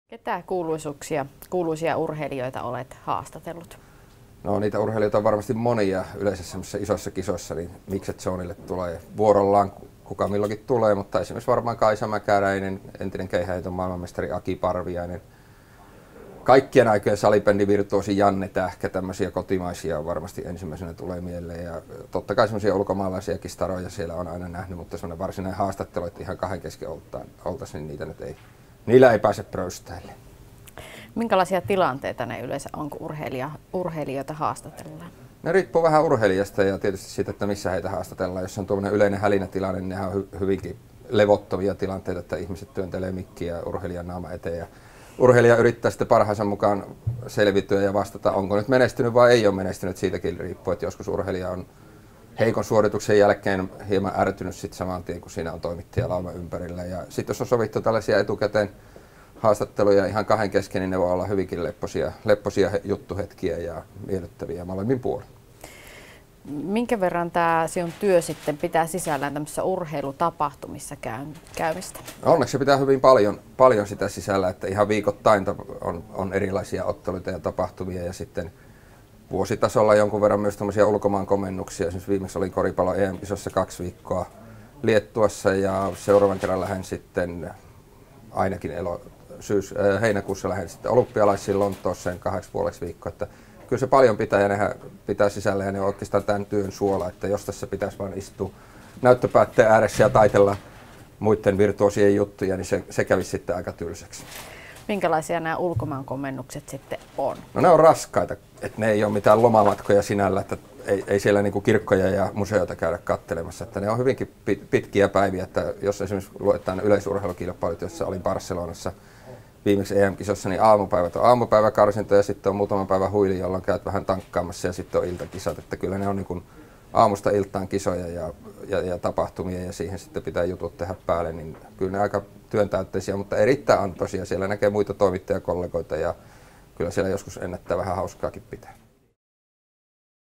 Ketä kuuluisia urheilijoita olet haastatellut? No niitä urheilijoita on varmasti monia yleensä semmoisissa isoissa kisoissa, niin Mixed Zonelle tulee vuorollaan kuka milloinkin tulee, mutta esimerkiksi varmaan Kaisa Mäkäräinen, entinen keihääheiton maailmanmestari Aki Parviainen, kaikkien aikojen salibändivirtuosi Janne Tähkä, tämmöisiä kotimaisia varmasti ensimmäisenä tulee mieleen, ja totta kai semmoisia ulkomaalaisiakin staroja siellä on aina nähnyt, mutta semmoinen varsinainen haastattelu, että ihan kahden kesken oltaisiin, niin niitä nyt ei, niillä ei pääse pröystäille. Minkälaisia tilanteita ne yleensä on, kun urheilijoita haastatellaan? Ne riippuu vähän urheilijasta ja tietysti siitä, että missä heitä haastatellaan. Jos on tuommoinen yleinen hälinätilanne, niin nehän on hyvinkin levottomia tilanteita, että ihmiset työntelee mikkiä urheilijan naama eteen. Ja urheilija yrittää sitten parhaansa mukaan selviytyä ja vastata, onko nyt menestynyt vai ei ole menestynyt. Siitäkin riippuu, että joskus urheilija on heikon suorituksen jälkeen hieman ärtynyt sitten saman tien, kun siinä on toimittaja lauma ympärillä. Ja sitten jos on sovittu tällaisia etukäteen haastatteluja ihan kahden kesken, niin ne voi olla hyvinkin lepposia juttuhetkiä ja miellyttäviä molemmin puolin. Minkä verran tämä sinun työ sitten pitää sisällään tämmöisissä urheilutapahtumissa käymistä? Onneksi se pitää hyvin paljon sitä sisällä, että ihan viikoittain on erilaisia otteluita ja tapahtumia ja sitten vuositasolla jonkun verran myös tämmöisiä ulkomaan komennuksia. Esimerkiksi viimeksi oli koripallo EM-kisossa 2 viikkoa Liettuassa ja seuraavan kerran lähden sitten ainakin heinäkuussa lähden sitten olympialaisiin Lontoossa 2,5 viikkoa. Että kyllä se paljon pitää ja nehän pitää sisällä ja ne on oikeastaan tämän työn suola, että jos tässä pitäisi vain istua näyttöpäätteen ääressä ja taitella muiden virtuosien juttuja, niin se kävisi sitten aika tylsäksi. Minkälaisia nämä ulkomaan komennukset sitten on? No ne on raskaita, että ne ei ole mitään lomamatkoja sinällä, että ei siellä niinku kirkkoja ja museoita käydä katselemassa, että ne on hyvinkin pitkiä päiviä, että jos esimerkiksi luetaan yleisurheilukilpailut, joissa olin Barcelonassa viimeksi EM-kisossa, niin aamupäivät on aamupäiväkarsinta ja sitten on muutaman päivän huili, jolloin käyt vähän tankkaamassa ja sitten on iltakisat, että kyllä ne on niin aamusta iltaan kisoja ja tapahtumia ja siihen sitten pitää jutut tehdä päälle, niin kyllä ne aika työntäytteisiä, mutta erittäin antoisia. Siellä näkee muita toimittajakollegoita ja kyllä siellä joskus ennättää vähän hauskaakin pitää.